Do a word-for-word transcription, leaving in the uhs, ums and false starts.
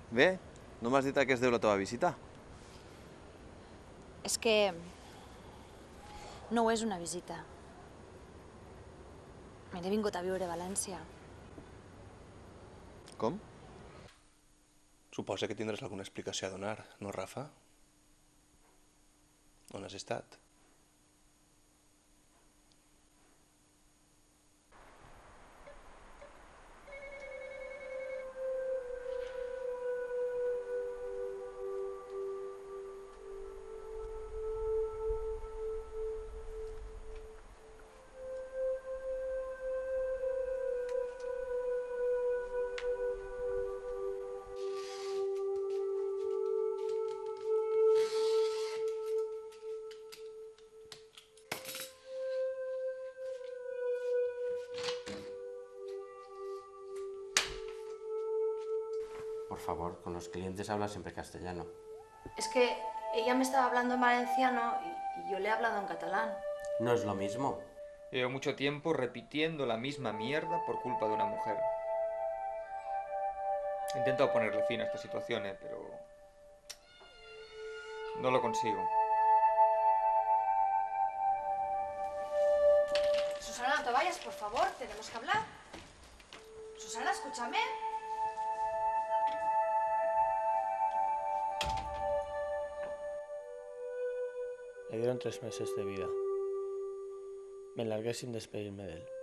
Bé, no m'has dit a què es deu la teva visita? És que no és una visita. Me n'he vingut a viure a València. Com? Suposa que tindràs alguna explicació a donar, no, Rafa? On has estat? Por favor, con los clientes habla siempre castellano. Es que ella me estaba hablando en valenciano y, y yo le he hablado en catalán. No es lo mismo. Llevo mucho tiempo repitiendo la misma mierda por culpa de una mujer. He intentado ponerle fin a esta situación, eh, pero no lo consigo. Susana, no te vayas, por favor, tenemos que hablar. Susana, escúchame. Le dieron tres meses de vida. Me largué sin despedirme de él.